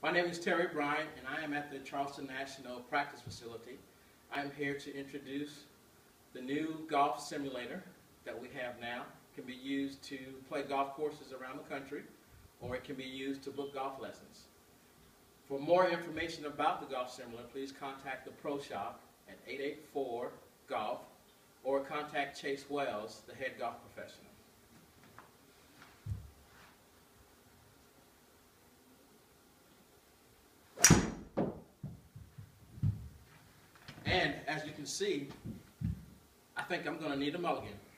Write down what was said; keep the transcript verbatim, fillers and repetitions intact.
My name is Terry Bryant, and I am at the Charleston National practice facility. I am here to introduce the new golf simulator that we have now. It can be used to play golf courses around the country, or it can be used to book golf lessons. For more information about the golf simulator, please contact the Pro Shop at eight eight four golf, or contact Chase Wells, the head golf professional. And as you can see, I think I'm going to need a mulligan.